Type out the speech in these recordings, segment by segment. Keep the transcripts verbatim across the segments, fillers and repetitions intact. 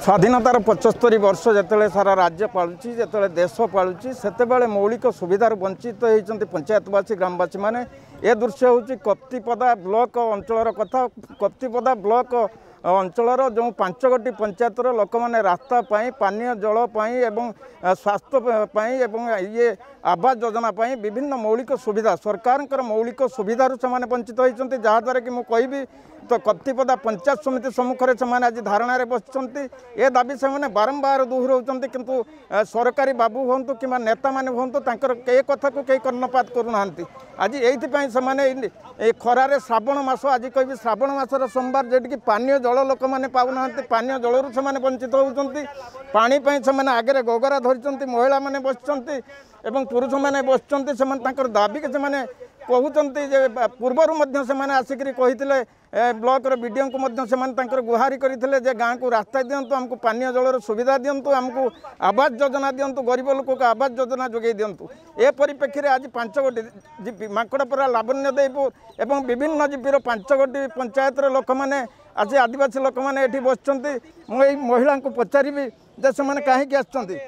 स्वाधीनतार पचस्तरी वर्ष जिते सारा राज्य पालुची जिते देश पालुची से मौलिक सुविधार वंचित होती पंचायतवासी ग्रामवासी मैंने ए दृश्य हूँ कप्तिपदा ब्लॉक अंचल कथा कप्तिपदा ब्लॉक अंचल जो पांच गोटी पंचायतर लोक मैंने रास्ता पानीय जल एवं स्वास्थ्य एवं ये आवास योजना विभिन्न मौलिक सुविधा सरकार मौलिक सुविधार से वंचित होती जहाँद्वारा कि मुझे तो कप्तिपदा पंचायत समिति सम्मुखें से आज धारणा बसुँच ए दाबी से बारंबार दोहराऊँ किंतु सरकारी बाबू हूँ कि नेता मैंने हूँ ए कथा को कई कर्णपात करूना आज ये खरारे श्रावण मास आज कह श्रावण मासर सोमवार जेटिकी पानीय जल लोक मैंने पाऊना पानीय जलू से वंचित होती पानी से आगे गोगरा धरी महिला मैंने बसुँच एवं पुरुष मैंने बसुँच से दाबी के से कहते जे पूर्वर से आसिक कही ब्लॉक वीडियो को गुहारी करते जे गाँव को रास्ता दिंतु आमको पानीय जलर सुविधा दिंतु आमको आवास योजना दिंतु गरीब लोक को आवास योजना जोगे दिंतु ए परिप्रेक्षी आज पांच गोटी जीपी माकड़परा लावण्य देवपुर एवं विभिन्न जीपीर पांच गोटी पंचायत लोक मैंने आज आदिवासी लोक मैंने ये बसुँच मुझे महिला को पचारि जे से कहीं आसुँच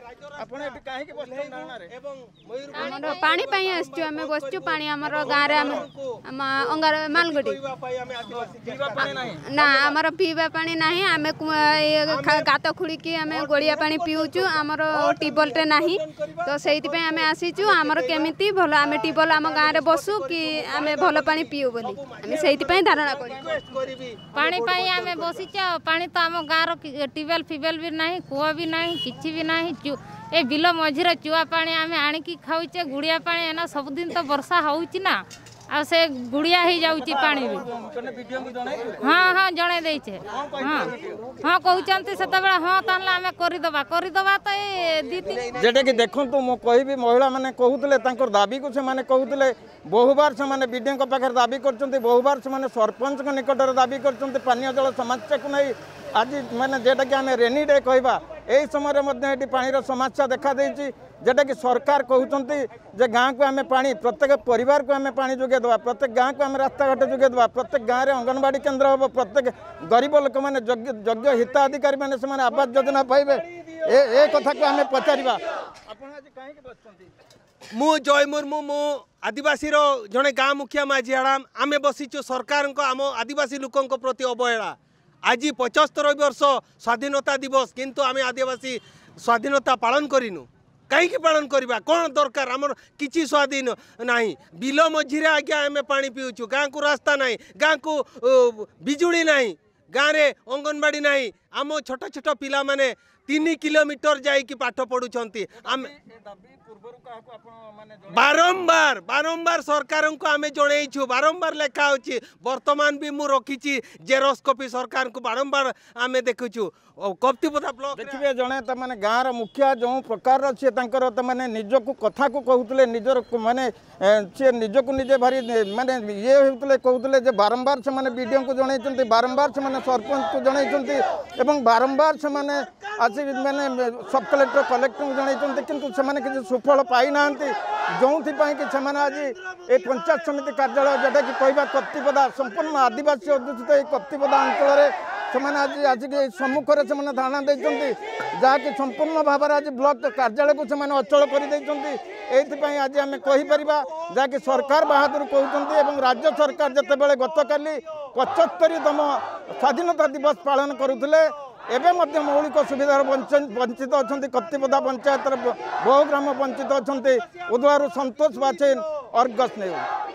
पानी आम बसचु पानी आमर गाँव अंगार मालगोटी ना आमर पीवा पानी ना आम गात खोलिकी आम गोलिया पानी पीऊचु आमर ट्यूबवेलटे ना तो से आम आसीचु आमर केमिति भल आम ट्यूबवेल आम गाँव में बसु कि आम भल पानी पीऊ बोली आम से धारणा पानी पाई आम बसीच पानी तो आम गाँव ट्यूबवेल फिबेल भी ना कूह भी ना कि भी ना ए बिल मझीरे चुआ पानी आम आणिकी खाऊचे गुड़िया पानी एना सबुदिन तो वर्षा होउची ना आ से गुड़िया ही जाउची पानी भी हाँ हाँ जणे देइछे हाँ हाँ कहउचंती सेतबेला हाँ तानला आमे करि दबा करि दबा तो ए दीती जेटा कि देखंतु मो कहबी महिला माने कहउतले तांकर दाबी को से माने कहउतले बहुबार से माने बीडीओ को पाखर दाबी करचंती बहुबार से माने सरपंच को निकटर दाबी करचंती पानीय जल समस्या को नहीं आज माने जेटा कि आमे रेनी डे कहबा एही समय मध्य एटी पानीर समस्या देखा देइछि जेटा कि सरकार कहउचंती जे गाँव को आमे पानी प्रत्येक परिवार को आमे पानी जोगे देवा प्रत्येक गाँव को आमे रास्ता घाट जोगे देवा प्रत्येक गाँव में अंगनवाड़ी केन्द्र हम प्रत्येक गरीब लोक मैंने योग्य हिताधिकारी मैंने से आवास योजना पाइबे ए कथा को आमे पचारिबा आपण आज काहे के बसचंती मु जय मुर्मू मु आदिवासी रो जने गाँ मुखिया माझी आराम आमे बसीचु सरकार को आम आदिवासी लोकों प्रति अवहेला आज पचहत्तर वर्ष स्वाधीनता दिवस किंतु आमे आदिवासी स्वाधीनता पालन करिनु कहीं पालन करवा कौन दरकार आमर किसी स्वाधीन नहीं बिल मझीरे आज्ञा आम पानी पीऊचु गाँ को रास्ता नहीं गाँ को बिजुली नहीं गाँव में अंगनवाड़ी नहीं आम छोट छोट पिला माने तीन किलोमीटर जाइकी पाठ पढ़ुंट आम बारंबार बारंबार सरकार को आम जनईचु बारंबार लिखा होची वर्तमान भी मु रखी जेरोक्स कॉपी सरकार को बारंबार आम देखुचु कप्तिपदा ब्लॉक देखिए जड़े तमाने गाँव मुखिया जो प्रकार सी तमाने निजक कथा को कहते निजर माने सी निजक निजे भारी माने ये होते कहते बारंबार से माने बीडीओ को जनई बारंबार से माने सरपंच को जनई एवं बारंबार से माने आसी माने सब कलेक्टर कलेक्टर को जनई किंतु से किसी सुफल पाई ना जो कि आज ये पंचायत समिति कार्यालय जोटा कि कहवा कप्तिपदा संपूर्ण आदिवासी अध्युषित ये कप्तिपदा अंचल से आज आज सम्मुखें से धारणा देते जहाँकि संपूर्ण भाव आज ब्लॉक कार्यालय को से अचल कर आज आम कहीपर जहाँकि सरकार बहादुर कहते राज्य सरकार जितेबाला गतकाली पचहत्तरतम स्वाधीनता दिवस पालन करुले एवं मौलिक सुविधार वंचित अच्छा कप्तिपदा पंचायत बहु ग्राम वंचित अच्छा उद्वारू संतोष बाचेन अर्गस नहीं।